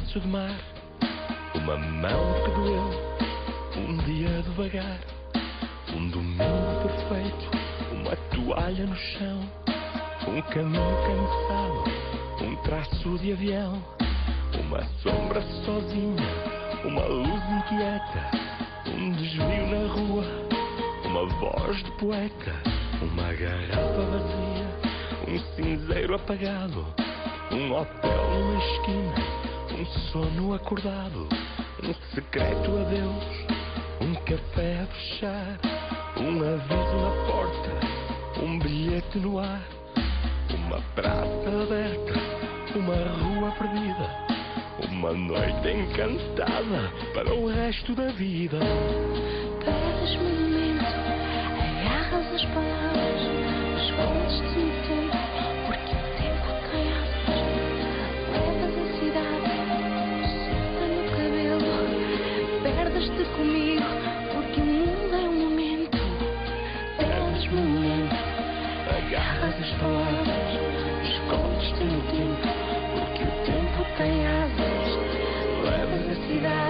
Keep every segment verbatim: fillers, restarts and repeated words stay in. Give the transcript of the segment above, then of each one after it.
pedaço de mar, uma mão que doeu, um dia devagar, um domingo perfeito, uma toalha no chão, um caminho cansado, um traço de avião, uma sombra sozinha, uma luz inquieta, um desvio na rua, uma voz de poeta, uma garrafa vazia, um cinzeiro apagado, um hotel numa esquina, um sono acordado, um secreto adeus, um café a fechar, um aviso na porta, um bilhete no ar, uma praça aberta, uma rua perdida, uma noite encantada para o resto da vida. Perdes-me no momento, agarras as palavras, escondes-te no tempo, porque o tempo tem asas. Levas a cidade, solta no cabelo, perdes-te comigo, porque o mundo é um momento. Perdes-me no momento, agarras as palavras, escondes-te no tempo, porque o tempo tem asas. Levas a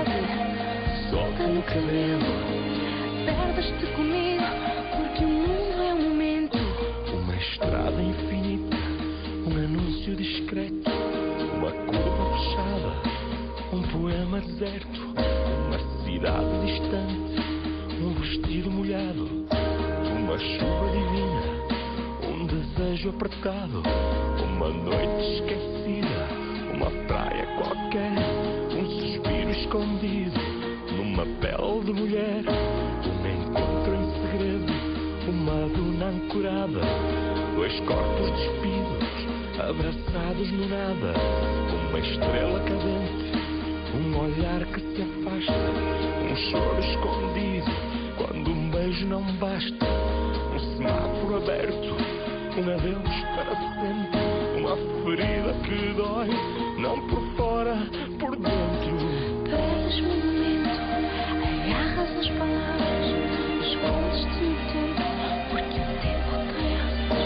cidade, solta no cabelo, perdes-te comigo, porque o mundo é um momento. Uma estrada infinita, um anúncio discreto, uma curva fechada, um poema deserto, uma cidade distante, um vestido molhado, uma chuva divina, um desejo apertado, uma noite esquecida, uma praia qualquer, um suspiro escondido numa pele de mulher, um encontro em segredo, uma duna ancorada, dois corpos despidos, abraçados no nada, uma estrela cadente, um olhar que se afasta, um choro escondido, quando um beijo não basta, um semáforo aberto, um adeus para sempre, uma ferida que dói, não por fora, por dentro. Perdes-me no momento, agarras as palavras, escondes-te no tempo, porque o tempo tem asas.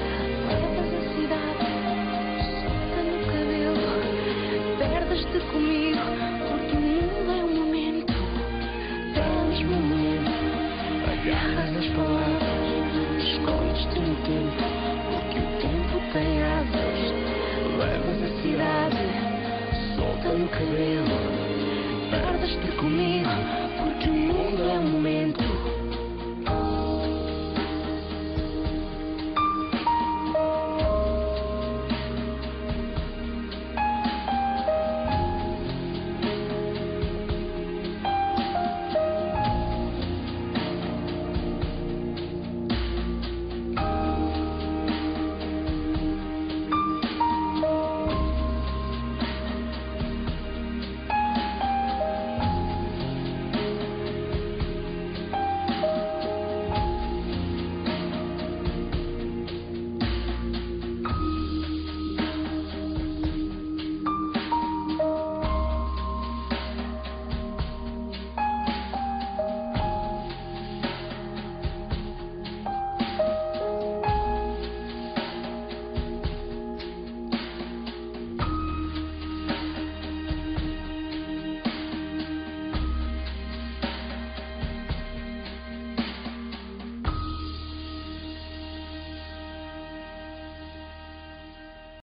Levas a cidade, solta no cabelo, perdes-te comigo, porque o mundo é um momento. Perdes-me no momento, agarras as palavras, escondes-te no tempo, porque o tempo tem asas. Levas a cidade, solta no cabelo, perdes-te comigo, porque o